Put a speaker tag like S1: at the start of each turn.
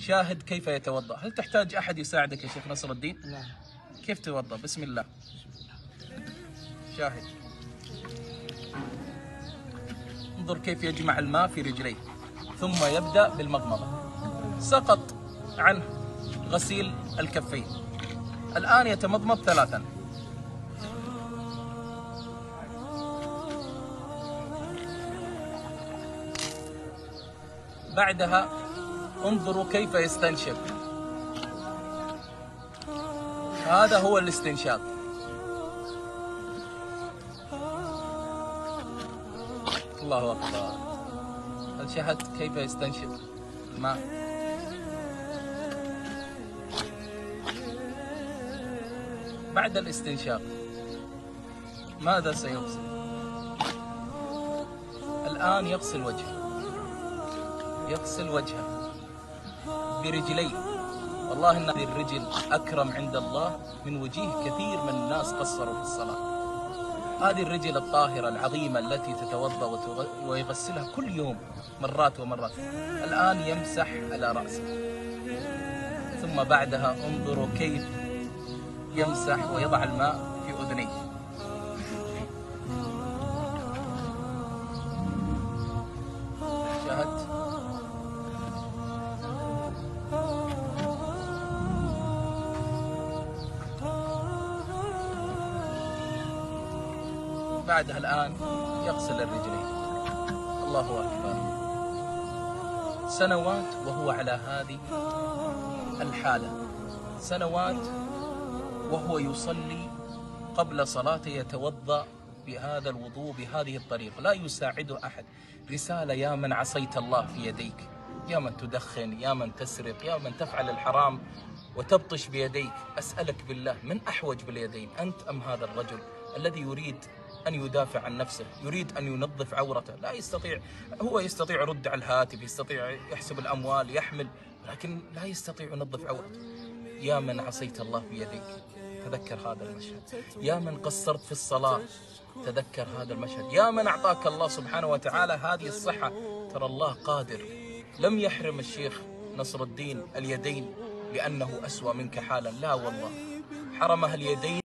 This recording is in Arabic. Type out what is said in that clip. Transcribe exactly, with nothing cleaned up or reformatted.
S1: شاهد كيف يتوضأ. هل تحتاج أحد يساعدك يا شيخ نصر الدين؟
S2: لا.
S1: كيف تتوضأ؟ بسم الله. شاهد، انظر كيف يجمع الماء في رجليه ثم يبدأ بالمضمضة. سقط عنه غسيل الكفين، الآن يتمضمض ثلاثا. بعدها انظروا كيف يستنشق، هذا هو الاستنشاق. الله أكبر. هل شاهدت كيف يستنشق الماء؟ بعد الاستنشاق ماذا سيغسل؟ الآن يغسل وجهه، يغسل وجهه برجليه. والله إن هذه الرجل أكرم عند الله من وجيه كثير من الناس قصروا في الصلاة. هذه الرجل الطاهرة العظيمة التي تتوضأ ويغسلها كل يوم مرات ومرات، الآن يمسح على رأسه. ثم بعدها انظروا كيف يمسح ويضع الماء في أذنيه. شاهدت؟ بعدها الآن يغسل الرجلين. الله أكبر. سنوات وهو على هذه الحالة، سنوات وهو يصلي قبل صلاته يتوضأ بهذا الوضوء بهذه الطريقة، لا يساعده أحد. رسالة: يا من عصيت الله في يديك، يا من تدخن، يا من تسرق، يا من تفعل الحرام وتبطش بيديك، أسألك بالله من أحوج باليدين، أنت أم هذا الرجل الذي يريد أن يدافع عن نفسه، يريد أن ينظف عورته، لا يستطيع. هو يستطيع يرد على الهاتف، يستطيع يحسب الأموال، يحمل، لكن لا يستطيع ينظف عورته. يا من عصيت الله بيديك، تذكر هذا المشهد. يا من قصرت في الصلاة، تذكر هذا المشهد. يا من أعطاك الله سبحانه وتعالى هذه الصحة، ترى الله قادر. لم يحرم الشيخ نصر الدين اليدين لأنه أسوأ منك حالا، لا والله، حرمها اليدين